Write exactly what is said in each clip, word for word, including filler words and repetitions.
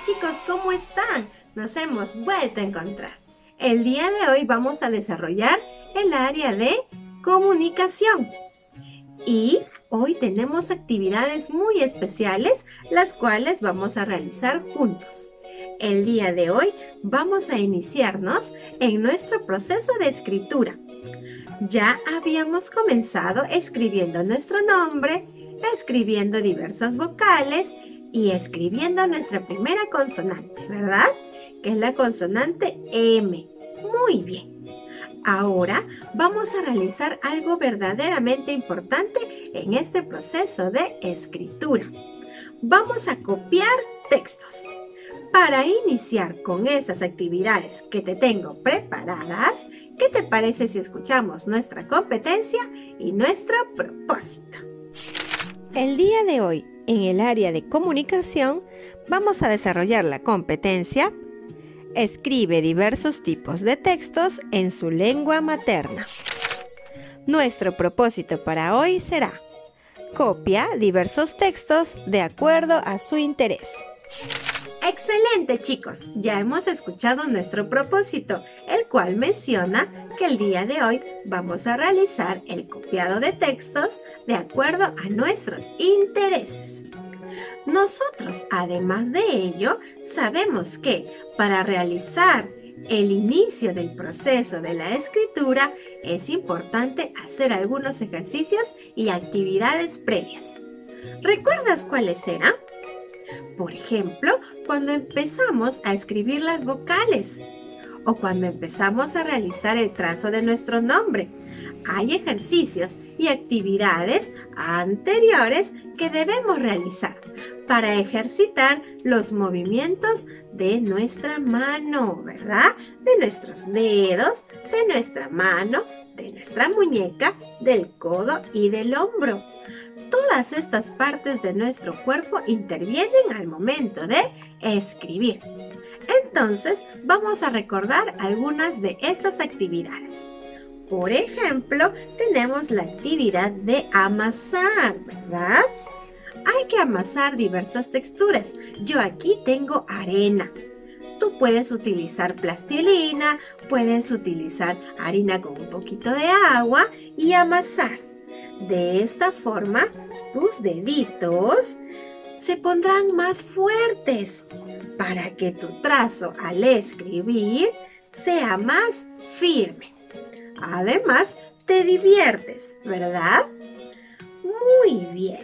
chicos, ¿cómo están? Nos hemos vuelto a encontrar. El día de hoy vamos a desarrollar el área de comunicación. Y hoy tenemos actividades muy especiales, las cuales vamos a realizar juntos. El día de hoy vamos a iniciarnos en nuestro proceso de escritura. Ya habíamos comenzado escribiendo nuestro nombre, escribiendo diversas vocales y escribiendo nuestra primera consonante, ¿verdad? Que es la consonante M. Muy bien. Ahora vamos a realizar algo verdaderamente importante en este proceso de escritura. Vamos a copiar textos. Para iniciar con estas actividades que te tengo preparadas, ¿qué te parece si escuchamos nuestra competencia y nuestro propósito? El día de hoy, en el área de comunicación, vamos a desarrollar la competencia Escribe diversos tipos de textos en su lengua materna. Nuestro propósito para hoy será: copia diversos textos de acuerdo a su interés. ¡Excelente, chicos! Ya hemos escuchado nuestro propósito, el cual menciona que el día de hoy vamos a realizar el copiado de textos de acuerdo a nuestros intereses. Nosotros, además de ello, sabemos que para realizar el inicio del proceso de la escritura es importante hacer algunos ejercicios y actividades previas. ¿Recuerdas cuáles eran? Por ejemplo, cuando empezamos a escribir las vocales o cuando empezamos a realizar el trazo de nuestro nombre. Hay ejercicios y actividades anteriores que debemos realizar para ejercitar los movimientos de nuestra mano, ¿verdad? De nuestros dedos, de nuestra mano, de nuestra muñeca, del codo y del hombro. Todas estas partes de nuestro cuerpo intervienen al momento de escribir. Entonces, vamos a recordar algunas de estas actividades. Por ejemplo, tenemos la actividad de amasar, ¿verdad? Hay que amasar diversas texturas. Yo aquí tengo arena. Tú puedes utilizar plastilina, puedes utilizar harina con un poquito de agua y amasar. De esta forma, tus deditos se pondrán más fuertes para que tu trazo al escribir sea más firme. Además, te diviertes, ¿verdad? Muy bien.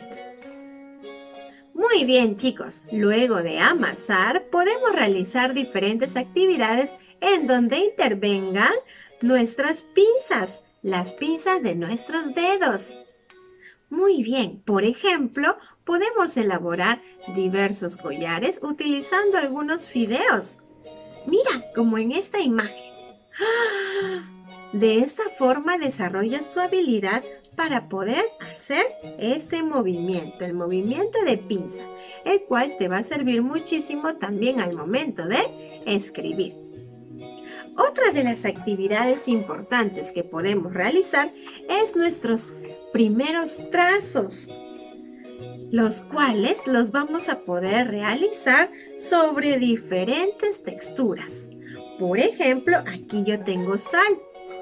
Muy bien, chicos. Luego de amasar, podemos realizar diferentes actividades en donde intervengan nuestras pinzas, las pinzas de nuestros dedos. Muy bien. Por ejemplo, podemos elaborar diversos collares utilizando algunos fideos. Mira, como en esta imagen. ¡Ah! De esta forma desarrollas tu habilidad para poder hacer este movimiento, el movimiento de pinza, el cual te va a servir muchísimo también al momento de escribir. Otra de las actividades importantes que podemos realizar es nuestros primeros trazos, los cuales los vamos a poder realizar sobre diferentes texturas. Por ejemplo, aquí yo tengo sal.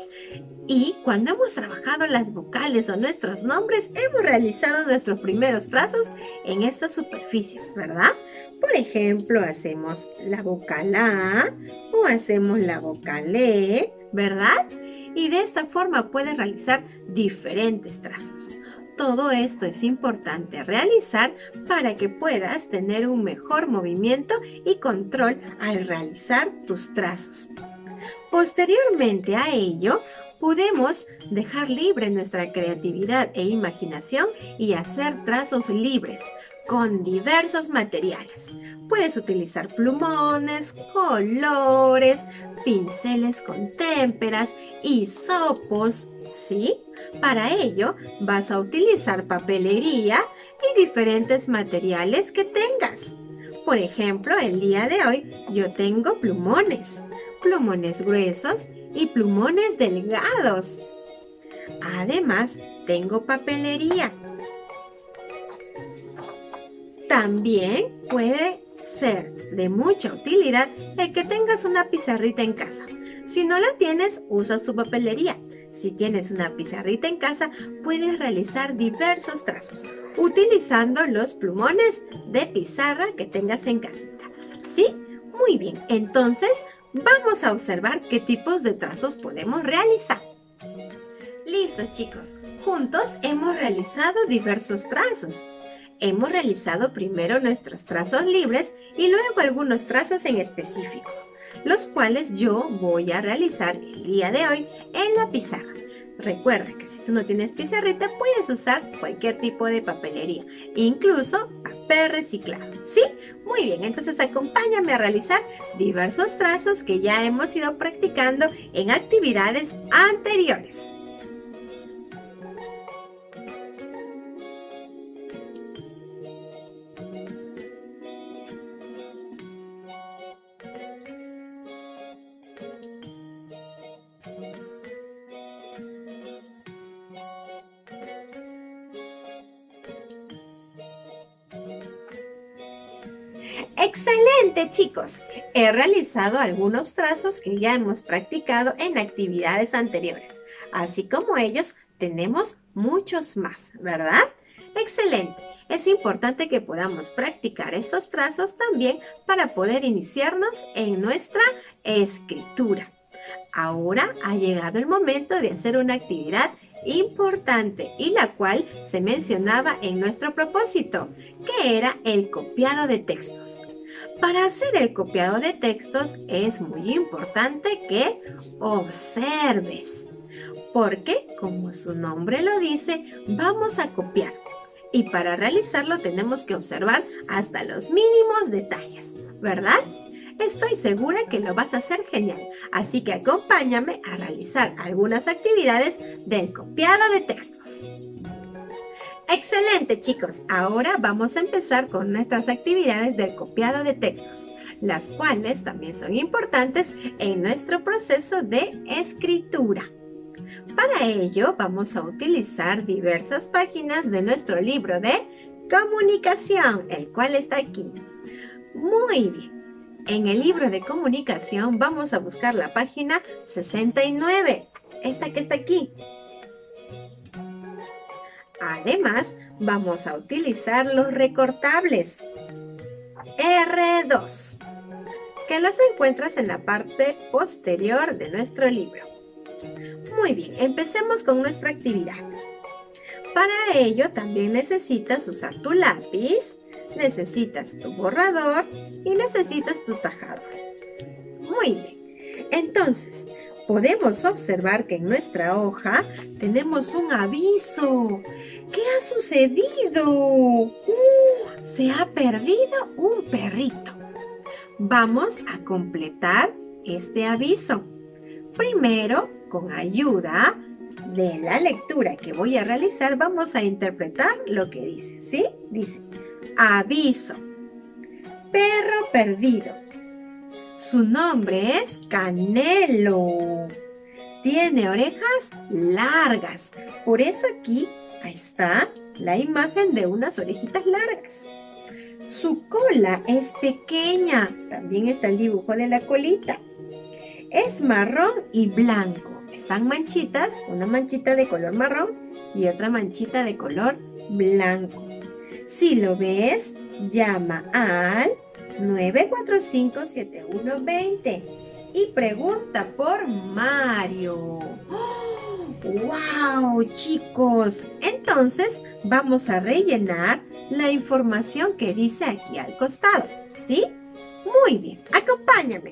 Y cuando hemos trabajado las vocales o nuestros nombres, hemos realizado nuestros primeros trazos en estas superficies, ¿verdad? Por ejemplo, hacemos la vocal A o hacemos la vocal E, ¿verdad? Y de esta forma puedes realizar diferentes trazos. Todo esto es importante realizar para que puedas tener un mejor movimiento y control al realizar tus trazos. Posteriormente a ello, podemos dejar libre nuestra creatividad e imaginación y hacer trazos libres con diversos materiales. Puedes utilizar plumones, colores, pinceles con témperas, hisopos, ¿sí? Para ello vas a utilizar papelería y diferentes materiales que tengas. Por ejemplo, el día de hoy yo tengo plumones, plumones gruesos y plumones delgados. Además, tengo papelería. También puede ser de mucha utilidad el que tengas una pizarrita en casa. Si no la tienes, usa tu papelería. Si tienes una pizarrita en casa, puedes realizar diversos trazos utilizando los plumones de pizarra que tengas en casita. ¿Sí? Muy bien. Entonces, vamos a observar qué tipos de trazos podemos realizar. Listo, chicos. Juntos hemos realizado diversos trazos. Hemos realizado primero nuestros trazos libres y luego algunos trazos en específico, los cuales yo voy a realizar el día de hoy en la pizarra. Recuerda que si tú no tienes pizarrita, puedes usar cualquier tipo de papelería, incluso papel reciclado. ¿Sí? Muy bien, entonces acompáñame a realizar diversos trazos que ya hemos ido practicando en actividades anteriores. ¡Excelente, chicos! He realizado algunos trazos que ya hemos practicado en actividades anteriores. Así como ellos, tenemos muchos más, ¿verdad? ¡Excelente! Es importante que podamos practicar estos trazos también para poder iniciarnos en nuestra escritura. Ahora ha llegado el momento de hacer una actividad importante y la cual se mencionaba en nuestro propósito, que era el copiado de textos. Para hacer el copiado de textos es muy importante que observes, porque como su nombre lo dice, vamos a copiar. Y para realizarlo tenemos que observar hasta los mínimos detalles, ¿verdad? Estoy segura que lo vas a hacer genial, así que acompáñame a realizar algunas actividades del copiado de textos. ¡Excelente, chicos! Ahora vamos a empezar con nuestras actividades del copiado de textos, las cuales también son importantes en nuestro proceso de escritura. Para ello vamos a utilizar diversas páginas de nuestro libro de comunicación, el cual está aquí. Muy bien. En el libro de comunicación vamos a buscar la página sesenta y nueve, esta que está aquí. Además, vamos a utilizar los recortables erre dos, que los encuentras en la parte posterior de nuestro libro. Muy bien, empecemos con nuestra actividad. Para ello también necesitas usar tu lápiz, necesitas tu borrador y necesitas tu tajador. Muy bien. Entonces, podemos observar que en nuestra hoja tenemos un aviso. ¿Qué ha sucedido? ¡Uh! Se ha perdido un perrito. Vamos a completar este aviso. Primero, con ayuda de la lectura que voy a realizar, vamos a interpretar lo que dice, ¿sí? Dice: aviso. Perro perdido. Su nombre es Canelo. Tiene orejas largas. Por eso aquí está la imagen de unas orejitas largas. Su cola es pequeña. También está el dibujo de la colita. Es marrón y blanco. Están manchitas, una manchita de color marrón y otra manchita de color blanco. Si lo ves, llama al nueve cuatro cinco siete uno dos cero y pregunta por Mario. ¡Oh! ¡Wow, chicos! Entonces vamos a rellenar la información que dice aquí al costado, ¿sí? Muy bien, acompáñame.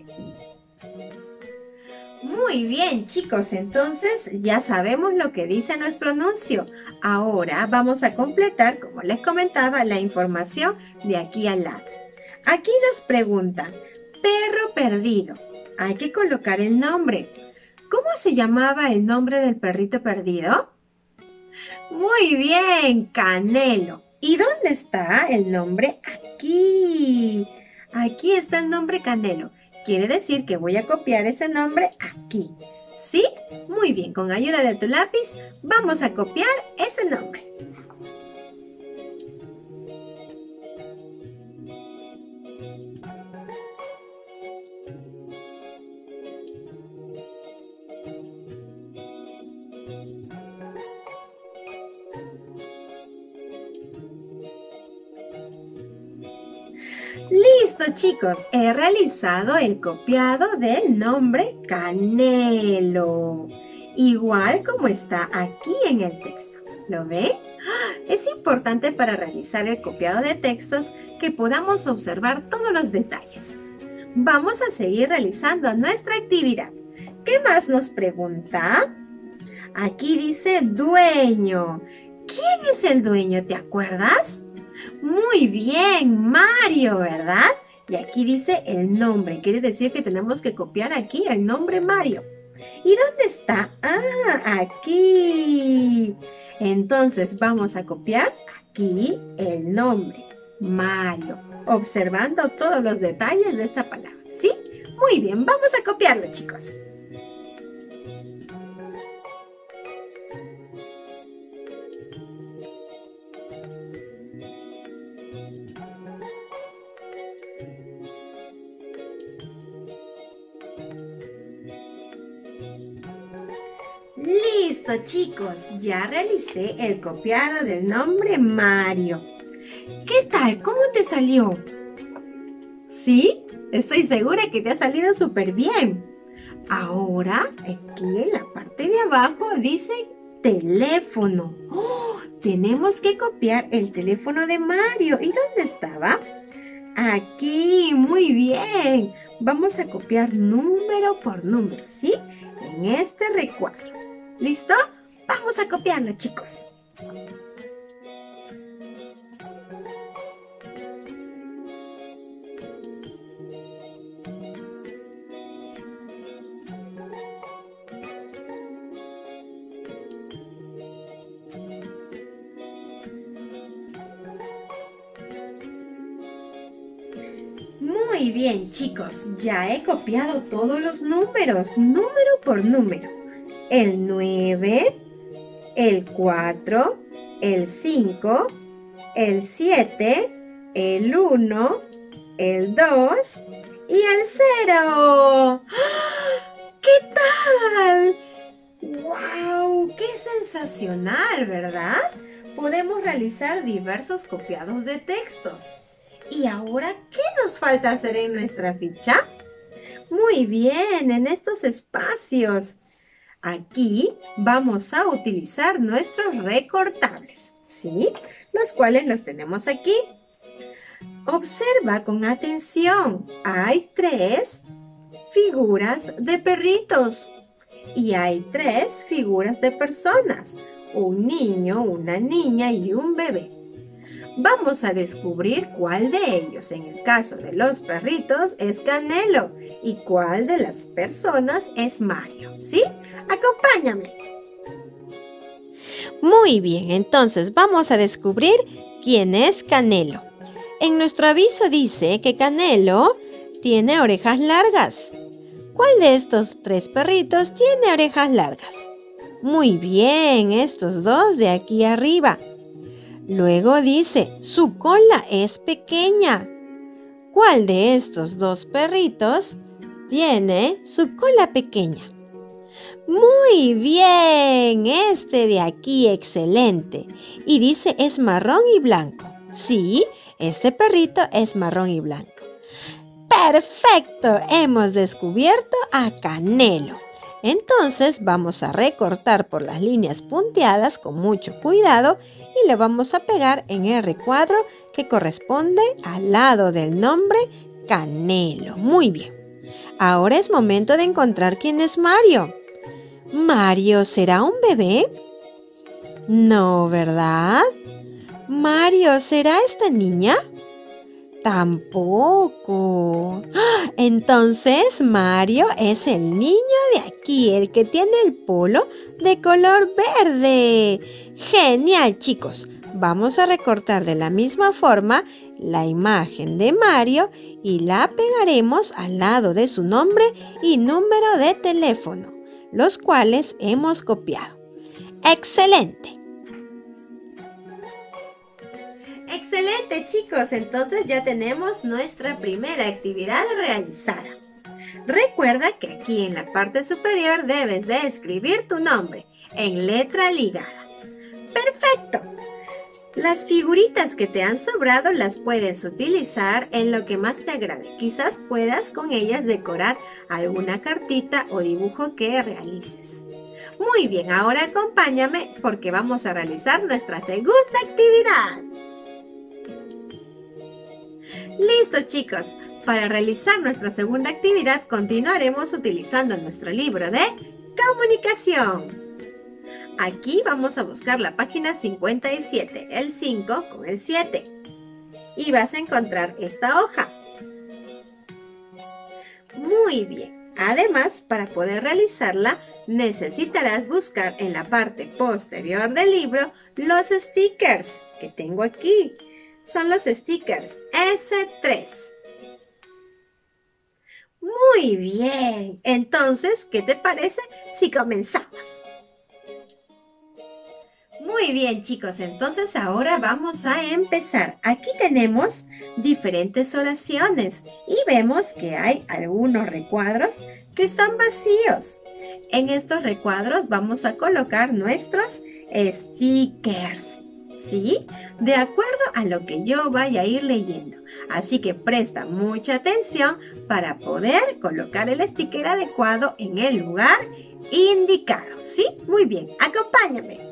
Muy bien, chicos, entonces ya sabemos lo que dice nuestro anuncio. Ahora vamos a completar, como les comentaba, la información de aquí al lado. Aquí nos preguntan, perro perdido. Hay que colocar el nombre. ¿Cómo se llamaba el nombre del perrito perdido? Muy bien, Canelo. ¿Y dónde está el nombre? Aquí. Aquí está el nombre Canelo. Quiere decir que voy a copiar ese nombre aquí. ¿Sí? Muy bien, con ayuda de tu lápiz vamos a copiar ese nombre. Listo, chicos, he realizado el copiado del nombre Canelo, igual como está aquí en el texto. ¿Lo ven? Es importante para realizar el copiado de textos que podamos observar todos los detalles. Vamos a seguir realizando nuestra actividad. ¿Qué más nos pregunta? Aquí dice dueño. ¿Quién es el dueño? ¿Te acuerdas? Muy bien, Mario, ¿verdad? Y aquí dice el nombre. Quiere decir que tenemos que copiar aquí el nombre Mario. ¿Y dónde está? Ah, aquí. Entonces vamos a copiar aquí el nombre Mario, observando todos los detalles de esta palabra, ¿sí? Muy bien, vamos a copiarlo, chicos. Listo, chicos, ya realicé el copiado del nombre Mario. ¿Qué tal? ¿Cómo te salió? ¿Sí? Estoy segura que te ha salido súper bien. Ahora, aquí en la parte de abajo dice teléfono. ¡Oh! Tenemos que copiar el teléfono de Mario. ¿Y dónde estaba? Aquí, muy bien. Vamos a copiar número por número, ¿sí? En este recuadro. ¿Listo? Vamos a copiarlo, chicos. Muy bien, chicos, ya he copiado todos los números, número por número. El nueve, el cuatro, el cinco, el siete, el uno, el dos y el cero. ¿Qué tal? ¡Wow! ¡Qué sensacional!, ¿verdad? Podemos realizar diversos copiados de textos. ¿Y ahora qué nos falta hacer en nuestra ficha? Muy bien, en estos espacios. Aquí vamos a utilizar nuestros recortables, ¿sí? Los cuales los tenemos aquí. Observa con atención. Hay tres figuras de perritos y hay tres figuras de personas. Un niño, una niña y un bebé. Vamos a descubrir cuál de ellos, en el caso de los perritos, es Canelo y cuál de las personas es Mario, ¿sí? Acompáñame. Muy bien, entonces vamos a descubrir quién es Canelo. En nuestro aviso dice que Canelo tiene orejas largas. ¿Cuál de estos tres perritos tiene orejas largas? Muy bien, estos dos de aquí arriba. Luego dice, su cola es pequeña. ¿Cuál de estos dos perritos tiene su cola pequeña? Muy bien, este de aquí, excelente. Y dice, es marrón y blanco. Sí, este perrito es marrón y blanco. ¡Perfecto! Hemos descubierto a Canelo. Entonces vamos a recortar por las líneas punteadas con mucho cuidado y le vamos a pegar en el recuadro que corresponde al lado del nombre Canelo. Muy bien. Ahora es momento de encontrar quién es Mario. ¿Mario será un bebé? No, ¿verdad? ¿Mario será esta niña? Tampoco. Entonces Mario es el niño de aquí, el que tiene el polo de color verde. Genial, chicos. Vamos a recortar de la misma forma la imagen de Mario y la pegaremos al lado de su nombre y número de teléfono, los cuales hemos copiado. ¡Excelente! Excelente, chicos, entonces ya tenemos nuestra primera actividad realizada. Recuerda que aquí en la parte superior debes de escribir tu nombre en letra ligada. ¡Perfecto! Las figuritas que te han sobrado las puedes utilizar en lo que más te agrade. Quizás puedas con ellas decorar alguna cartita o dibujo que realices. Muy bien, ahora acompáñame porque vamos a realizar nuestra segunda actividad. ¡Listo, chicos! Para realizar nuestra segunda actividad continuaremos utilizando nuestro libro de comunicación. Aquí vamos a buscar la página cincuenta y siete, el cinco con el siete. Y vas a encontrar esta hoja. Muy bien. Además, para poder realizarla, necesitarás buscar en la parte posterior del libro los stickers que tengo aquí. Son los stickers ese tres. Muy bien. Entonces, ¿qué te parece si comenzamos? Muy bien, chicos, entonces ahora vamos a empezar. Aquí tenemos diferentes oraciones y vemos que hay algunos recuadros que están vacíos. En estos recuadros vamos a colocar nuestros stickers, ¿sí? De acuerdo a lo que yo vaya a ir leyendo. Así que presta mucha atención para poder colocar el sticker adecuado en el lugar indicado, ¿sí? Muy bien, acompáñame.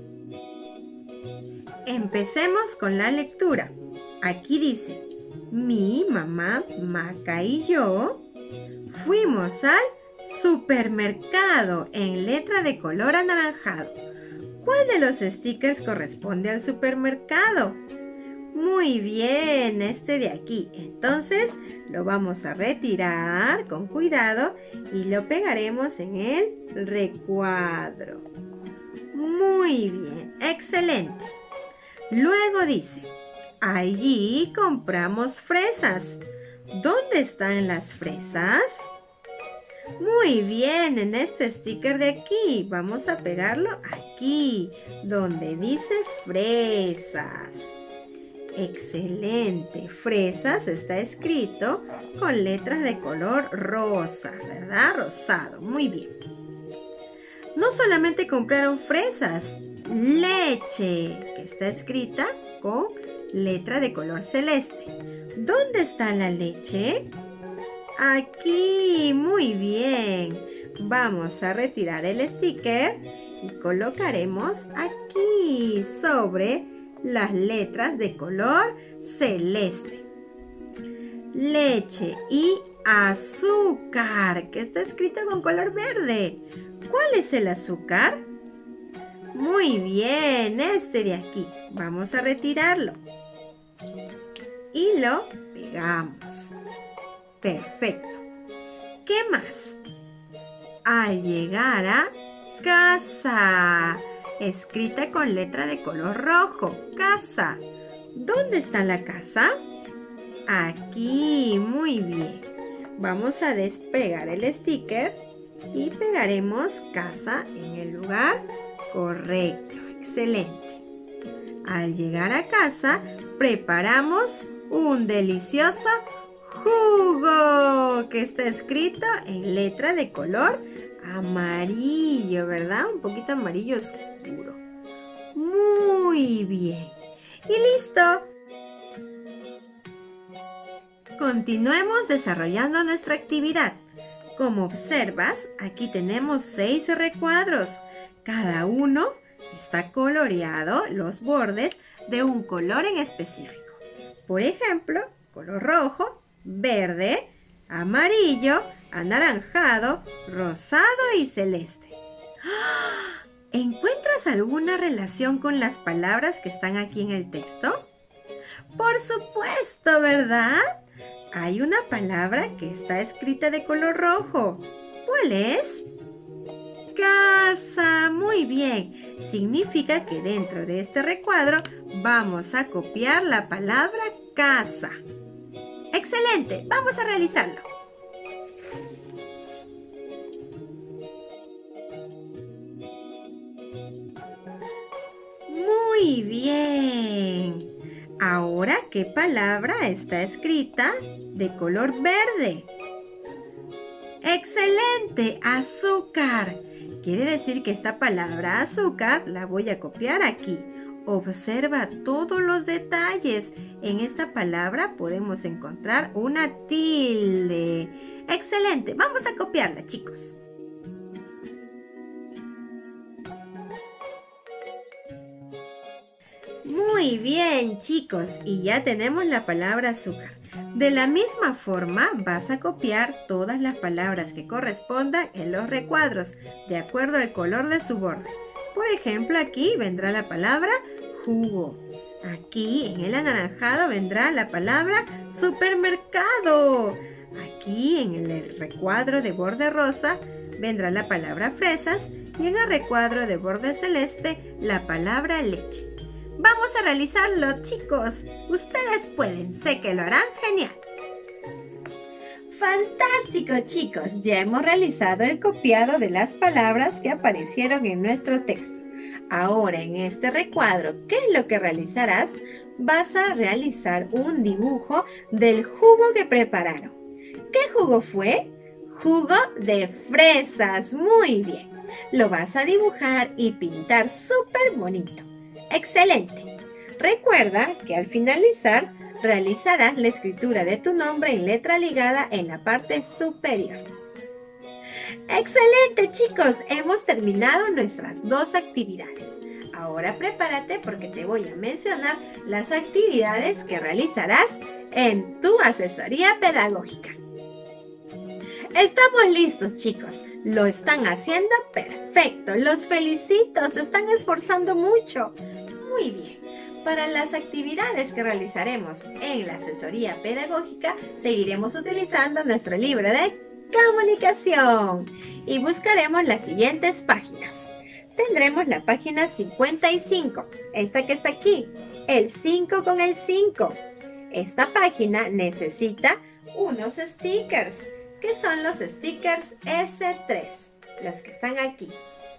Empecemos con la lectura. Aquí dice, mi mamá, Maca y yo fuimos al supermercado en letra de color anaranjado. ¿Cuál de los stickers corresponde al supermercado? Muy bien, este de aquí. Entonces lo vamos a retirar con cuidado y lo pegaremos en el recuadro. Muy bien, excelente. Luego dice, allí compramos fresas. ¿Dónde están las fresas? Muy bien, en este sticker de aquí. Vamos a pegarlo aquí, donde dice fresas. Excelente. Fresas está escrito con letras de color rosa, ¿verdad? Rosado. Muy bien. No solamente compraron fresas, leche, que está escrita con letra de color celeste. ¿Dónde está la leche? Aquí, muy bien. Vamos a retirar el sticker y colocaremos aquí sobre las letras de color celeste. Leche y azúcar, que está escrito con color verde. ¿Cuál es el azúcar? Muy bien, este de aquí. Vamos a retirarlo. Y lo pegamos. Perfecto. ¿Qué más? Al llegar a casa, escrita con letra de color rojo. Casa. ¿Dónde está la casa? Aquí. Muy bien. Vamos a despegar el sticker y pegaremos casa en el lugar correcto. Excelente. Al llegar a casa, preparamos un delicioso jugo que está escrito en letra de color amarillo, ¿verdad? Un poquito amarillo oscuro. Muy bien. Y listo. Continuemos desarrollando nuestra actividad. Como observas, aquí tenemos seis recuadros. Cada uno está coloreado, los bordes, de un color en específico. Por ejemplo, color rojo, verde, amarillo, anaranjado, rosado y celeste. ¿Encuentras alguna relación con las palabras que están aquí en el texto? Por supuesto, ¿verdad? Hay una palabra que está escrita de color rojo. ¿Cuál es? Casa. Muy bien. Significa que dentro de este recuadro vamos a copiar la palabra casa. ¡Excelente! Vamos a realizarlo. Muy bien. Ahora, ¿qué palabra está escrita de color verde? ¡Excelente! Azúcar. Quiere decir que esta palabra azúcar la voy a copiar aquí. Observa todos los detalles. En esta palabra podemos encontrar una tilde. ¡Excelente! Vamos a copiarla, chicos. Muy bien, chicos, y ya tenemos la palabra azúcar. De la misma forma, vas a copiar todas las palabras que correspondan en los recuadros, de acuerdo al color de su borde. Por ejemplo, aquí vendrá la palabra jugo. Aquí, en el anaranjado, vendrá la palabra supermercado. Aquí, en el recuadro de borde rosa, vendrá la palabra fresas. Y en el recuadro de borde celeste, la palabra leche. Vamos a realizarlo, chicos. Ustedes pueden, sé que lo harán genial. ¡Fantástico, chicos! Ya hemos realizado el copiado de las palabras que aparecieron en nuestro texto. Ahora, en este recuadro, ¿qué es lo que realizarás? Vas a realizar un dibujo del jugo que prepararon. ¿Qué jugo fue? Jugo de fresas. Muy bien. Lo vas a dibujar y pintar súper bonito. ¡Excelente! Recuerda que al finalizar realizarás la escritura de tu nombre en letra ligada en la parte superior. ¡Excelente, chicos! Hemos terminado nuestras dos actividades. Ahora prepárate porque te voy a mencionar las actividades que realizarás en tu asesoría pedagógica. Estamos listos, chicos. Lo están haciendo perfecto. Los felicito. Se están esforzando mucho. Muy bien. Para las actividades que realizaremos en la asesoría pedagógica, seguiremos utilizando nuestro libro de comunicación y buscaremos las siguientes páginas. Tendremos la página cincuenta y cinco, esta que está aquí, el cinco con el cinco. Esta página necesita unos stickers, que son los stickers ese tres, los que están aquí.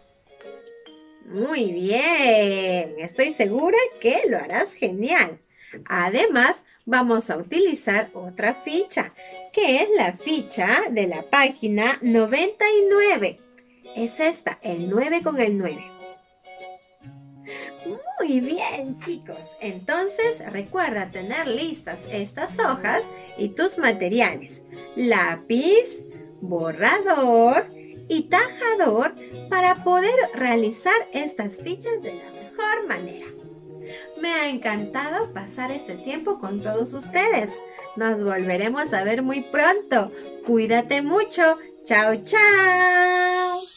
Muy bien, estoy segura que lo harás genial. Además, vamos a utilizar otra ficha, que es la ficha de la página noventa y nueve. Es esta, el nueve con el nueve. Muy bien, chicos. Entonces, recuerda tener listas estas hojas y tus materiales. Lápiz, borrador y tajador para poder realizar estas fichas de la mejor manera. Me ha encantado pasar este tiempo con todos ustedes. Nos volveremos a ver muy pronto. Cuídate mucho. Chao, chao.